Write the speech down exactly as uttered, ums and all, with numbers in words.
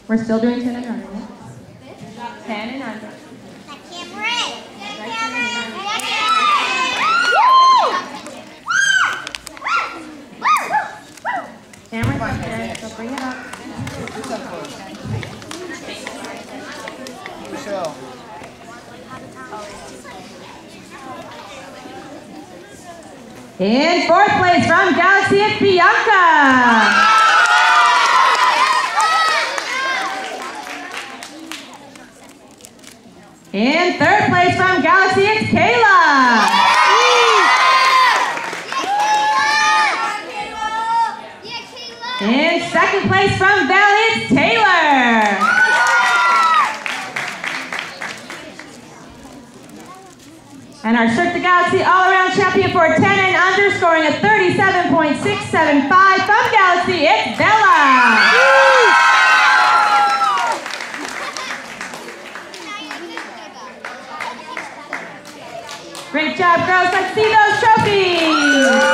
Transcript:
We're still doing ten and under. ten and under. Camera's up there, so bring it up. Michelle. In fourth place from Galaxy, it's Bianca. In third place from Galaxy, it's Kayla. In second place from Valley, it's Taylor. And our Cirque the Galaxy all-around champion for ten and under, scoring a thirty-seven point six seven five from Galaxy, it's Bella. Great job, girls. Let's see those trophies.